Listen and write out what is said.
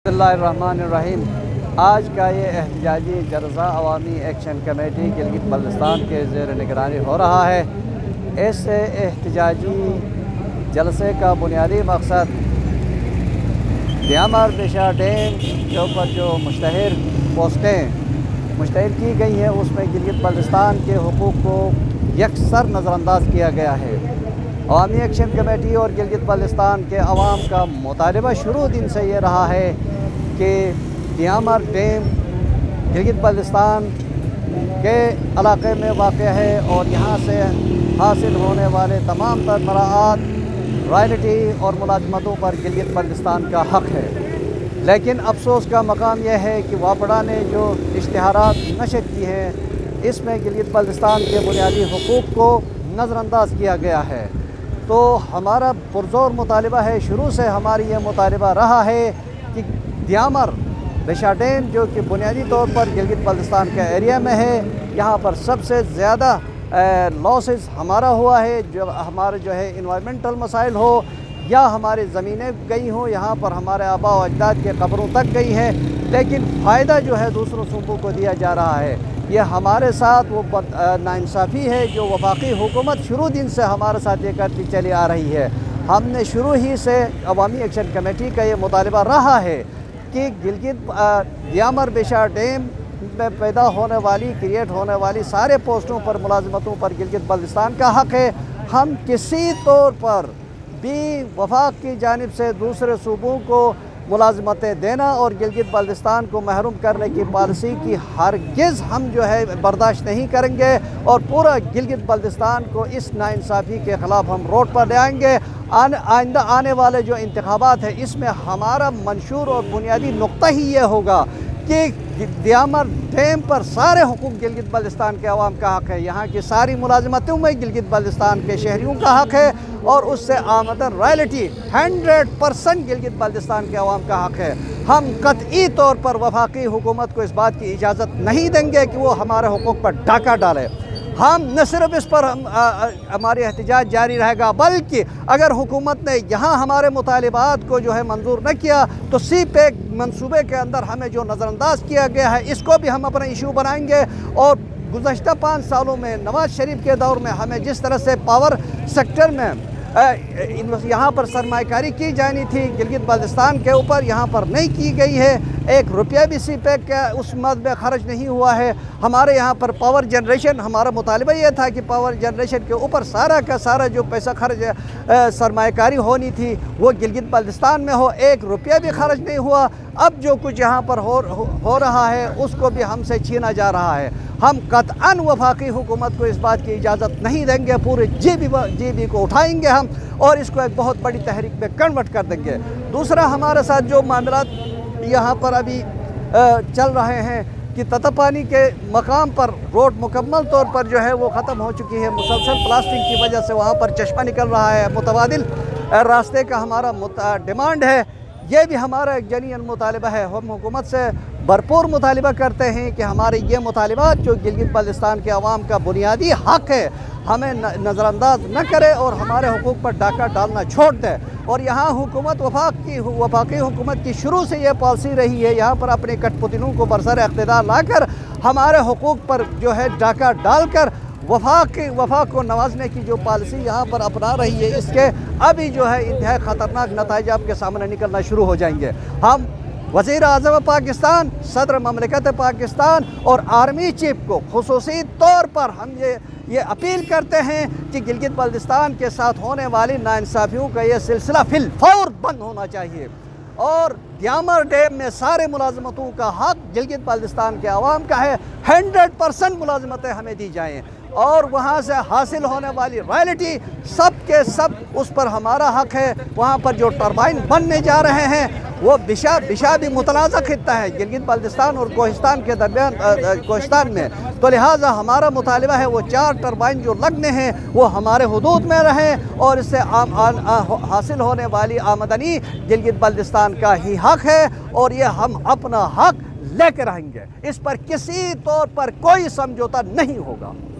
बिस्मिल्लाहिर्रहमानिर्रहीम। आज का ये एहतजाजी जलसा अवामी एक्शन कमेटी गिलगित बल्तिस्तान के ज़ेर निगरानी हो रहा है। इस एहतजाजी जलसे का बुनियादी मकसद दियामर बेशा डैम के ऊपर जो मुश्तहर पोस्टें मुश्तहर की गई हैं, उसमें गिलगित बल्तिस्तान के हुकूक़ को यकसर नज़रअंदाज किया गया है। अवामी एक्शन कमेटी और गिलगित बल्तिस्तान के अवाम का मुतालबा शुरू दिन से ये रहा है कि दियामर डैम गिलगित बल्तिस्तान के इलाक़े में वाक़ है और यहाँ से हासिल होने वाले तमाम तर मराआत, रॉयल्टी और मुलाजमतों पर गिलगित बल्तिस्तान का हक़ है। लेकिन अफसोस का मकाम यह है कि वापडा ने जो इश्तिहारात नशर की हैं, इसमें गिलगित बल्तिस्तान के बुनियादी हुकूक़ को नज़रअंदाज किया गया है। तो हमारा पुरज़ोर मुतालबा है, शुरू से हमारी ये मुतालबा रहा है कि दियामर बेशा डैम जो कि बुनियादी तौर पर गिलगित बल्तिस्तान के एरिया में है, यहाँ पर सबसे ज़्यादा लॉसेस हमारा हुआ है। जो हमारे जो है इन्वायरमेंटल मसाइल हो या हमारी ज़मीनें गई हों, यहाँ पर हमारे आबा व अजदाद के कब्रों तक गई है, लेकिन फ़ायदा जो है दूसरों सूबों को दिया जा रहा है। ये हमारे साथ वो नाइंसाफ़ी है जो वफाकी हुकूमत शुरू दिन से हमारे साथ ये करती चली आ रही है। हमने शुरू ही से अवामी एक्शन कमेटी का ये मुतालबा रहा है कि गिलगित दियामर बेशा डैम में पैदा होने वाली, क्रिएट होने वाली सारे पोस्टों पर, मुलाजमतों पर गिलगित बल्तिस्तान का हक़ है। हम किसी तौर पर भी वफाक की जानिब से दूसरे सूबों को मुलाजमतें देना और गिलगित बल्तिस्तान को महरूम करने की पॉलिसी की हरगिज़ हम जो है बर्दाश्त नहीं करेंगे और पूरा गिलगित बल्तिस्तान को इस नाइंसाफ़ी के ख़िलाफ़ हम रोड पर ले आएंगे। आइंदा आने वाले जो इंतखाबात है, इसमें हमारा मंशूर और बुनियादी नुक्ता ही ये होगा कि दियामर डैम पर सारे हुकूक गिलगित बल्तिस्तान के अवाम का हक़ है। यहाँ की सारी मुलाजमतों में गिलगित बल्तिस्तान के शहरियों का हक़ है और उससे आमदन रॉयल्टी 100% गिलगित बल्तिस्तान के अवाम का हक़ है। हम कतई तौर पर वफाकी हुकूमत को इस बात की इजाज़त नहीं देंगे कि वो हमारे हुकूक पर डाका डाले। हम न सिर्फ इस पर हमारी एहतजाज जारी रहेगा, बल्कि अगर हुकूमत ने यहाँ हमारे मुतालिबात को जो है मंजूर न किया तो सी पैक मंसूबे के अंदर हमें जो नज़रअंदाज किया गया है, इसको भी हम अपना इशू बनाएंगे। और गुज़श्ता 5 सालों में नवाज़ शरीफ के दौर में हमें जिस तरह से पावर सेक्टर में यहाँ पर सरमायाकारी की जानी थी, गिलगित बल्तिस्तान के ऊपर यहाँ पर नहीं की गई है। 1 रुपया भी सी पैक का उस मद में ख़र्च नहीं हुआ है। हमारे यहाँ पर पावर जनरेशन, हमारा मुतालिबा ये था कि पावर जनरेशन के ऊपर सारा का सारा जो पैसा खर्च सरमायाकारी होनी थी वो गिलगित बल्तिस्तान में हो। 1 रुपया भी खर्च नहीं हुआ। अब जो कुछ यहाँ पर हो रहा है उसको भी हमसे छीना जा रहा है। हम कतअन वफाकी हुकूमत को इस बात की इजाज़त नहीं देंगे। पूरे जीबी को उठाएंगे हम और इसको एक बहुत बड़ी तहरीक में कन्वर्ट कर देंगे। दूसरा, हमारे साथ जो मामलात यहाँ पर अभी चल रहे हैं कि ततापानी के मकाम पर रोड मुकम्मल तौर पर जो है वो ख़त्म हो चुकी है। मुसलसल प्लास्टिक की वजह से वहाँ पर चश्मा निकल रहा है। मुतबादिल रास्ते का हमारा डिमांड है। ये भी हमारा एक जनीन मुतालिबा है। हम हुकूमत से भरपूर मुतालिबा करते हैं कि हमारे ये मुतालिबात जो गिलगित बल्तिस्तान के अवाम का बुनियादी हक़ है, हमें नज़रअंदाज न करे और हमारे हुकूक पर डाका डालना छोड़ दे। और यहाँ हुकूमत वफाकी हुकूमत की शुरू से ये पॉलिसी रही है, यहाँ पर अपने कठपुतलों को बरसर इक़्तिदार लाकर हमारे हुकूक पर जो है डाका डालकर वफाक को नवाजने की जो पॉलिसी यहाँ पर अपना रही है, इसके अभी जो है इंतहाई ख़तरनाक नताइज आपके सामने निकलना शुरू हो जाएंगे। हम वज़ीर आज़म पाकिस्तान, सदर ममलिकत पाकिस्तान और आर्मी चीफ को खुसूसी तौर पर हम ये अपील करते हैं कि गिलगित बल्तिस्तान के साथ होने वाली नाइंसाफ़ियों का ये सिलसिला फिल फौर बंद होना चाहिए और दियामर डैम में सारे मुलाजमतों का हक़ गिलगित बल्तिस्तान के अवाम का है। 100% मुलाजमतें हमें दी जाएँ और वहाँ से हासिल होने वाली रॉयल्टी सब के सब उस पर हमारा हक़ है। वहाँ पर जो टरबाइन बनने जा रहे हैं वो बिशा भी मुतनाज़ा खित्ता है गिलगित बल्तिस्तान और कोहिस्तान के दरमियान, कोहिस्तान में। तो लिहाजा हमारा मुतालिबा है वो 4 टरबाइन जो लगने हैं वो हमारे हुदूद में रहें और इससे हासिल होने वाली आमदनी गिलगित बल्तिस्तान का ही हक़ है और ये हम अपना हक़ लेकर रहेंगे। इस पर किसी तौर पर कोई समझौता नहीं होगा।